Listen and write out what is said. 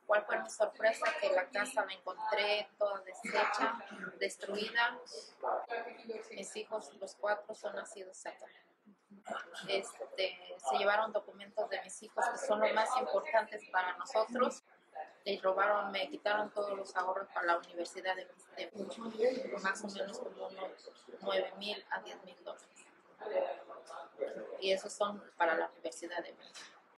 ¿Cuál fue mi sorpresa? Que la casa la encontré toda deshecha, destruida. Mis hijos, los 4, son nacidos acá. Se llevaron documentos de mis hijos que son los más importantes para nosotros. Me quitaron todos los ahorros para la universidad de más o menos como unos 9,000 a 10,000 dólares. Y esos son para la universidad de